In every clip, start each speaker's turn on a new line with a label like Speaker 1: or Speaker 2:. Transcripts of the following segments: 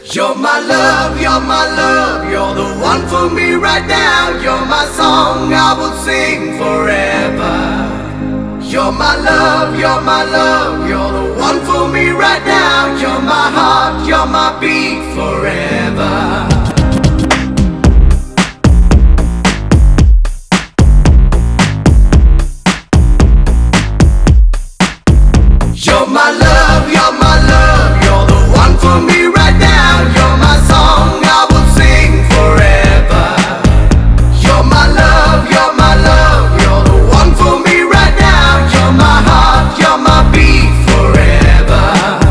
Speaker 1: You're my love, you're my love, you're the one for me right now. You're my song, I will sing forever. You're my love, you're my love, you're the one for me right now. You're my heart, you're my beat forever. You're my love, you're my love, you're the one for me right now. You're my song, I will sing forever. You're my love, you're my love, you're the one for me right now. You're my heart, you're my beat forever.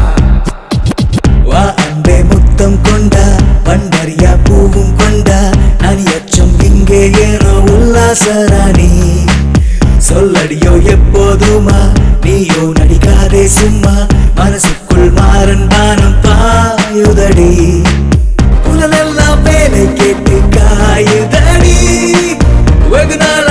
Speaker 2: Wa ande muttam konda pandariya poovum konda nani acham inge yeno ullasarani solladiyo eppoduma நீயோ நடிக்காதே சும்மா மனசுக்குள் மாறன் பானம் பாயுதடி புலனெல்லாம் வேலை கேட்டு காயுதடி வெகு நாள்